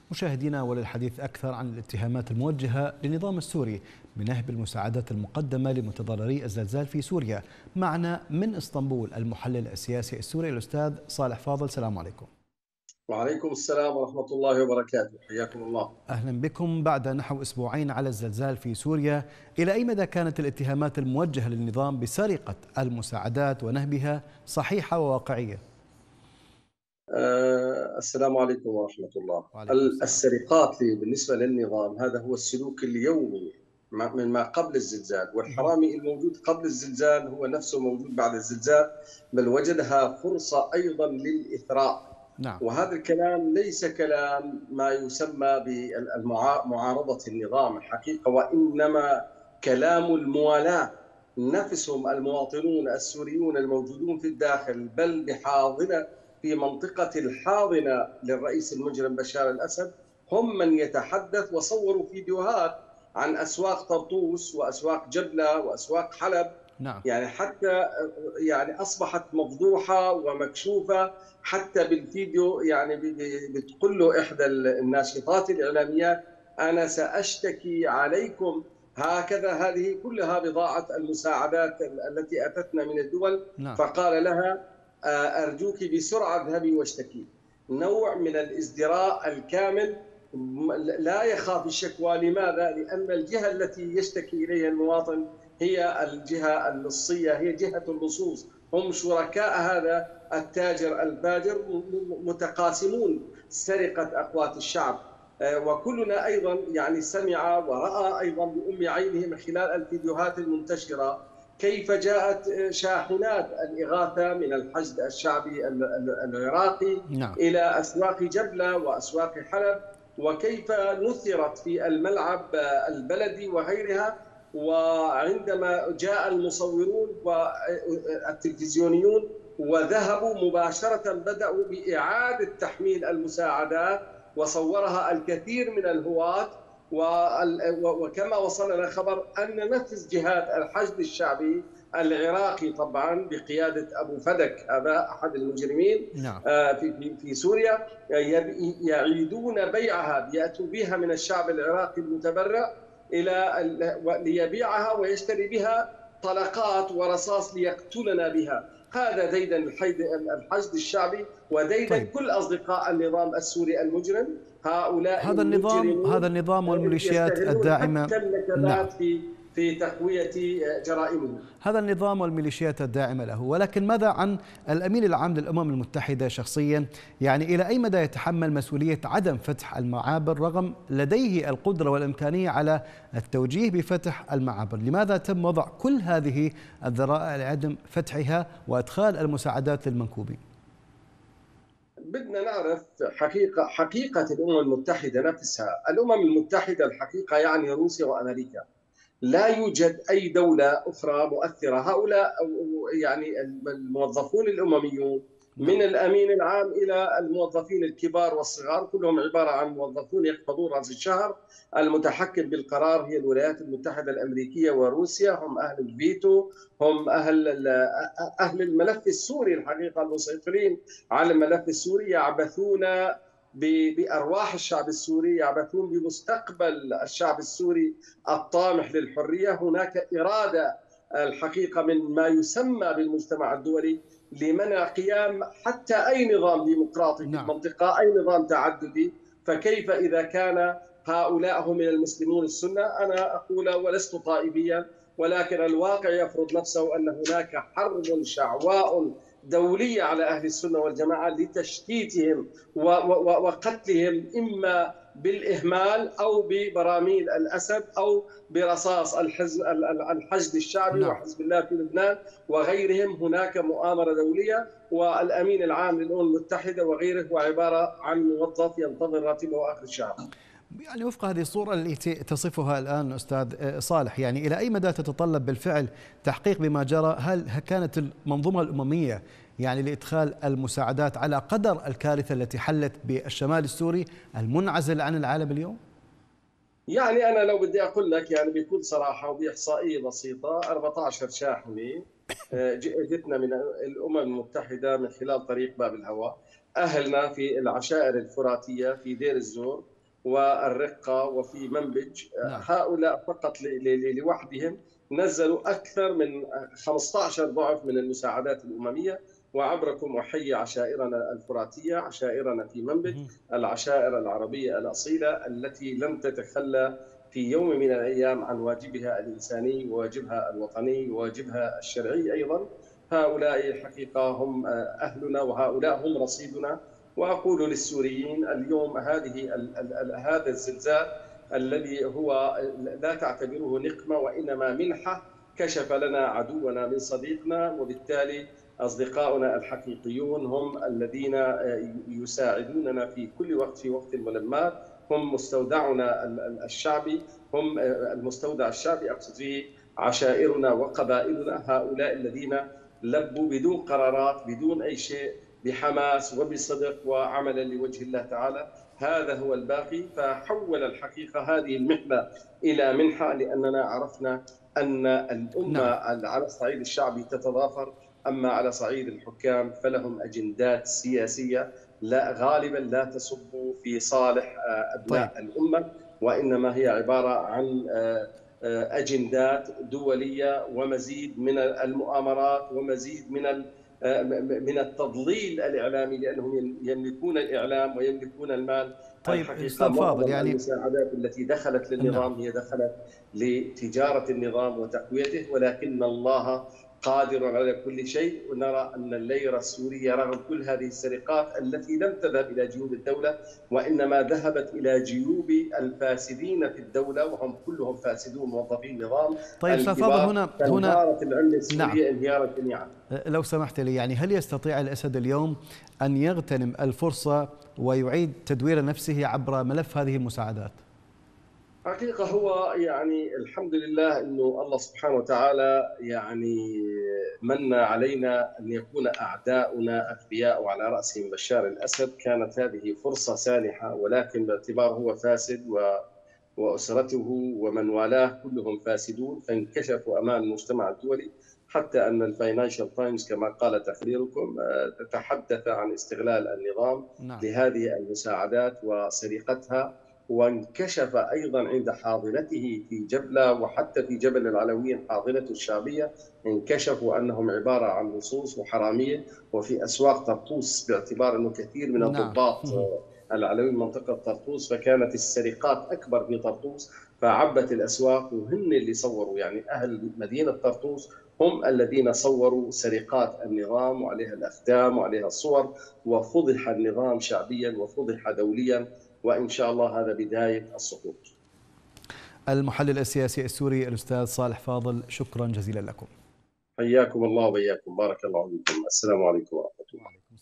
مشاهدينا، وللحديث أكثر عن الاتهامات الموجهة للنظام السوري بنهب المساعدات المقدمة لمتضرري الزلزال في سوريا، معنا من اسطنبول المحلل السياسي السوري الأستاذ صالح فاضل. السلام عليكم. وعليكم السلام ورحمة الله وبركاته، حياكم الله. أهلا بكم. بعد نحو أسبوعين على الزلزال في سوريا، إلى أي مدى كانت الاتهامات الموجهة للنظام بسرقة المساعدات ونهبها صحيحة وواقعية؟ السلام عليكم ورحمة الله. وعليكم السلام. السرقات بالنسبة للنظام هذا هو السلوك اليومي من ما قبل الزلزال، والحرامي الموجود قبل الزلزال هو نفسه موجود بعد الزلزال، بل وجدها فرصة أيضا للإثراء. نعم. وهذا الكلام ليس كلام ما يسمى بمعارضة النظام الحقيقة، وإنما كلام الموالاة. نفسهم المواطنون السوريون الموجودون في الداخل، بل بحاضنة في منطقة الحاضنة للرئيس المجرم بشار الأسد، هم من يتحدث وصوروا فيديوهات عن أسواق طرطوس وأسواق جبلة وأسواق حلب. نعم. يعني حتى يعني أصبحت مفضوحة ومكشوفة حتى بالفيديو. يعني بتقول له إحدى الناشطات الإعلاميات: أنا سأشتكي عليكم. هكذا هذه كلها بضاعة المساعدات التي أتتنا من الدول. نعم. فقال لها: أرجوك بسرعة اذهبي واشتكي. نوع من الازدراء الكامل، لا يخاف الشكوى. لماذا؟ لأن الجهة التي يشتكي إليها المواطن هي الجهة اللصية، هي جهة اللصوص، هم شركاء هذا التاجر الفاجر، متقاسمون سرقة أقوات الشعب. وكلنا أيضا يعني سمع ورأى أيضا بأم عينه من خلال الفيديوهات المنتشرة كيف جاءت شاحنات الإغاثة من الحشد الشعبي العراقي نعم. إلى أسواق جبلة وأسواق حلب، وكيف نثرت في الملعب البلدي وغيرها. وعندما جاء المصورون والتلفزيونيون وذهبوا مباشرة بدأوا بإعادة تحميل المساعدات، وصورها الكثير من الهواة. وكما وصلنا خبر أن نفس جهات الحشد الشعبي العراقي طبعا بقيادة أبو فدك، هذا أحد المجرمين نعم. في سوريا، يعيدون بيعها، يأتوا بها من الشعب العراقي المتبرع ليبيعها ويشتري بها طلقات ورصاص ليقتلنا بها. هذا ديدن الحشد الشعبي وديدن طيب. كل أصدقاء النظام السوري المجرم. هؤلاء هذا النظام والميليشيات يستغلون الداعمة. حتى نعم. النكبات في تقوية جرائمهم. هذا النظام والميليشيات الداعمة له، ولكن ماذا عن الأمين العام للأمم المتحدة شخصيا؟ يعني إلى أي مدى يتحمل مسؤولية عدم فتح المعابر رغم لديه القدرة والإمكانية على التوجيه بفتح المعابر؟ لماذا تم وضع كل هذه الذرائع لعدم فتحها وإدخال المساعدات للمنكوبين؟ بدنا نعرف حقيقة الأمم المتحدة نفسها. الأمم المتحدة الحقيقة يعني روسيا وأمريكا، لا يوجد أي دولة أخرى مؤثرة. هؤلاء يعني الموظفون الأمميون من الأمين العام إلى الموظفين الكبار والصغار كلهم عبارة عن موظفون يقبضون رأس الشهر. المتحكم بالقرار هي الولايات المتحدة الأمريكية وروسيا، هم أهل الفيتو، هم أهل الملف السوري الحقيقة، المسيطرين على الملف السوري، يعبثون بأرواح الشعب السوري، يعبثون بمستقبل الشعب السوري الطامح للحرية. هناك إرادة الحقيقة من ما يسمى بالمجتمع الدولي لمنع قيام حتى أي نظام ديمقراطي في المنطقة، أي نظام تعددي. فكيف إذا كان هؤلاء هم من المسلمون السنة؟ أنا أقول ولست طائفيا، ولكن الواقع يفرض نفسه أن هناك حرب شعواء دولية على أهل السنة والجماعة لتشتيتهم وقتلهم، إما بالإهمال أو ببراميل الأسد أو برصاص الحشد الشعبي وحزب الله في لبنان وغيرهم. هناك مؤامرة دولية، والأمين العام للأمم المتحدة وغيره هو عبارة عن موظف ينتظر راتبه آخر الشهر. يعني وفق هذه الصورة التي تصفها الآن أستاذ صالح، يعني إلى أي مدى تتطلب بالفعل تحقيق بما جرى؟ هل كانت المنظومة الأممية يعني لإدخال المساعدات على قدر الكارثة التي حلت بالشمال السوري المنعزل عن العالم اليوم؟ يعني أنا لو بدي أقول لك يعني بكل صراحة وبإحصائية بسيطة، 14 شاحنة جئتنا من الأمم المتحدة من خلال طريق باب الهواء. أهلنا في العشائر الفراتية في دير الزور والرقة وفي منبج. نعم. هؤلاء فقط لوحدهم نزلوا أكثر من 15 ضعف من المساعدات الأممية. وعبركم أحيي عشائرنا الفراتية، عشائرنا في منبج، العشائر العربية الأصيلة التي لم تتخلى في يوم من الأيام عن واجبها الإنساني وواجبها الوطني وواجبها الشرعي أيضا. هؤلاء الحقيقة هم أهلنا، وهؤلاء هم رصيدنا. وأقول للسوريين اليوم هذا الزلزال الذي هو لا تعتبره نقمة وإنما منحة، كشف لنا عدونا من صديقنا، وبالتالي أصدقاؤنا الحقيقيون هم الذين يساعدوننا في كل وقت في وقت الملمات. هم مستودعنا الشعبي، هم المستودع الشعبي أقصد فيه عشائرنا وقبائلنا، هؤلاء الذين لبوا بدون قرارات بدون أي شيء، بحماس وبصدق وعملا لوجه الله تعالى. هذا هو الباقي. فحول الحقيقة هذه المحنة إلى منحة، لأننا عرفنا أن الأمة نعم. على الصعيد الشعبي تتضافر، أما على صعيد الحكام فلهم أجندات سياسية لا غالبا لا تصب في صالح طيب. أبناء الأمة، وإنما هي عبارة عن أجندات دولية ومزيد من المؤامرات ومزيد من التضليل الإعلامي، لأنهم يملكون الإعلام ويملكون المال. طيب الحقيقة أستاذ فاضل، معظم يعني المساعدات التي دخلت نعم. للنظام هي دخلت لتجارة النظام وتقويته، ولكن الله قادر على كل شيء. ونرى أن الليرة السورية رغم كل هذه السرقات التي لم تذهب إلى جيوب الدولة وإنما ذهبت إلى جيوب الفاسدين في الدولة، وهم كلهم فاسدون موظفي النظام طيب أستاذ فاضل، الكبار، هنا فانهارت العملة نعم، السورية انهيارا جميعا. لو سمحت لي، يعني هل يستطيع الأسد اليوم أن يغتنم الفرصة ويعيد تدوير نفسه عبر ملف هذه المساعدات؟ حقيقة هو يعني الحمد لله أنه الله سبحانه وتعالى يعني من علينا أن يكون أعداؤنا أغبياء وعلى رأسهم بشار الأسد. كانت هذه فرصة سانحة، ولكن باعتبار هو فاسد وأسرته ومن والاه كلهم فاسدون، فانكشفوا أمام المجتمع الدولي. حتى أن الفاينانشال تايمز كما قال تقريركم تتحدث عن استغلال النظام نعم. لهذه المساعدات وسرقتها. وانكشف أيضا عند حاضنته في جبلة وحتى في جبل العلويين حاضنته الشعبية، انكشفوا أنهم عبارة عن لصوص وحرامية. وفي أسواق طرطوس، باعتبار أنه كثير من نعم. الضباط العلويين منطقة طرطوس، فكانت السرقات أكبر في طرطوس، فعبت الأسواق. وهن اللي صوروا، يعني أهل مدينة طرطوس هم الذين صوروا سرقات النظام وعليها الأختام وعليها الصور، وفضح النظام شعبيا وفضح دوليا. وإن شاء الله هذا بداية السقوط. المحلل السياسي السوري الأستاذ صالح فاضل، شكرا جزيلا لكم. حياكم الله وبياكم، بارك الله فيكم. السلام عليكم ورحمة الله.